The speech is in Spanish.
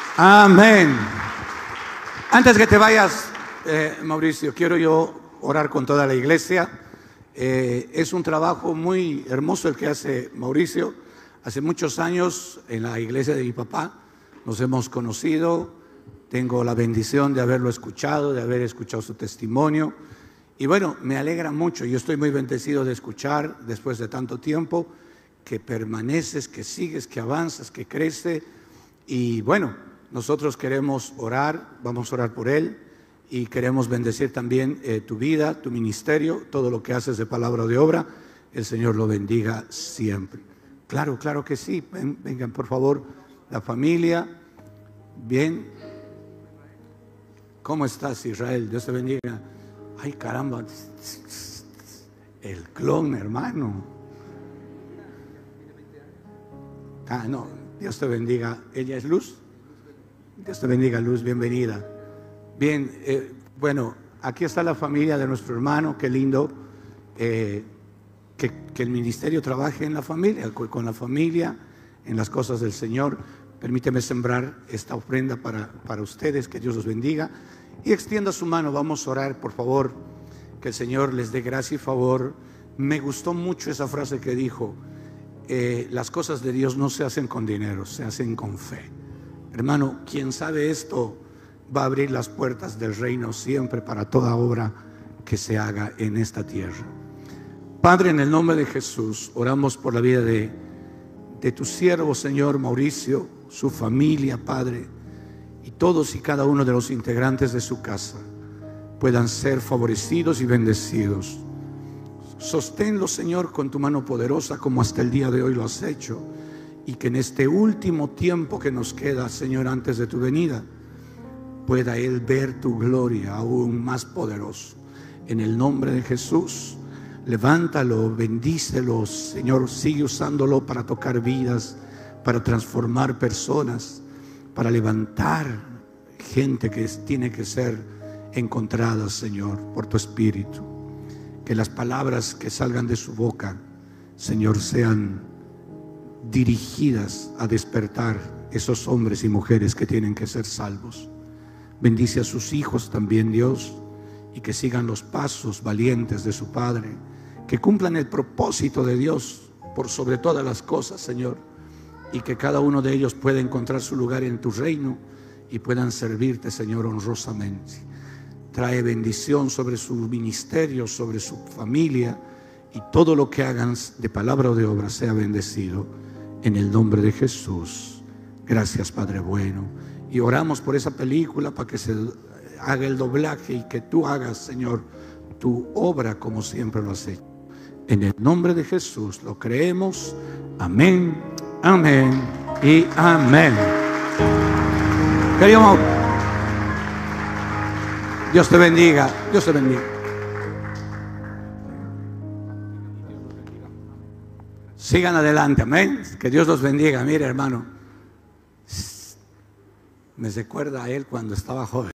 Amén. Antes que te vayas, Mauricio, quiero yo orar con toda la iglesia. Es un trabajo muy hermoso el que hace Mauricio. Hace muchos años en la iglesia de mi papá nos hemos conocido. Tengo la bendición de haberlo escuchado, de haber escuchado su testimonio. Y bueno, me alegra mucho. Yo estoy muy bendecido de escuchar después de tanto tiempo que permaneces, que sigues, que avanzas, que creces. Y bueno, nosotros queremos orar, vamos a orar por él y queremos bendecir también tu vida, tu ministerio, todo lo que haces de palabra o de obra. El Señor lo bendiga siempre. Claro, claro que sí. Vengan por favor, la familia. Bien. ¿Cómo estás, Israel? Dios te bendiga. Ay, caramba. El clon, hermano. Ah, no. Dios te bendiga. ¿Ella es Luz? Dios te bendiga, Luz. Bienvenida. Bien, bueno, aquí está la familia de nuestro hermano. Qué lindo que el ministerio trabaje en la familia, con la familia, en las cosas del Señor. Permíteme sembrar esta ofrenda para ustedes. Que Dios los bendiga. Y extienda su mano. Vamos a orar, por favor. Que el Señor les dé gracia y favor. Me gustó mucho esa frase que dijo: las cosas de Dios no se hacen con dinero, se hacen con fe. Hermano, quien sabe esto va a abrir las puertas del reino siempre para toda obra que se haga en esta tierra. Padre, en el nombre de Jesús, oramos por la vida de tu siervo, Señor Mauricio, su familia, Padre, y todos y cada uno de los integrantes de su casa puedan ser favorecidos y bendecidos. Sosténlo, Señor, con tu mano poderosa, como hasta el día de hoy lo has hecho, y que en este último tiempo que nos queda, Señor, antes de tu venida, pueda Él ver tu gloria aún más poderoso. En el nombre de Jesús, levántalo, bendícelo, Señor, sigue usándolo para tocar vidas, para transformar personas, para levantar gente que tiene que ser encontrada, Señor, por tu Espíritu. Que las palabras que salgan de su boca, Señor, sean dirigidas a despertar esos hombres y mujeres que tienen que ser salvos. Bendice a sus hijos también, Dios, y que sigan los pasos valientes de su Padre, que cumplan el propósito de Dios por sobre todas las cosas, Señor, y que cada uno de ellos pueda encontrar su lugar en tu reino y puedan servirte, Señor, honrosamente. Trae bendición sobre su ministerio, sobre su familia, y todo lo que hagan de palabra o de obra sea bendecido en el nombre de Jesús. Gracias, Padre bueno. Y oramos por esa película para que se haga el doblaje y que tú hagas, Señor, tu obra como siempre lo has hecho. En el nombre de Jesús lo creemos. Amén, amén y amén. Querido Mauricio, Dios te bendiga, Dios te bendiga. Sigan adelante, amén. Que Dios los bendiga. Mire, hermano, me recuerda a él cuando estaba joven.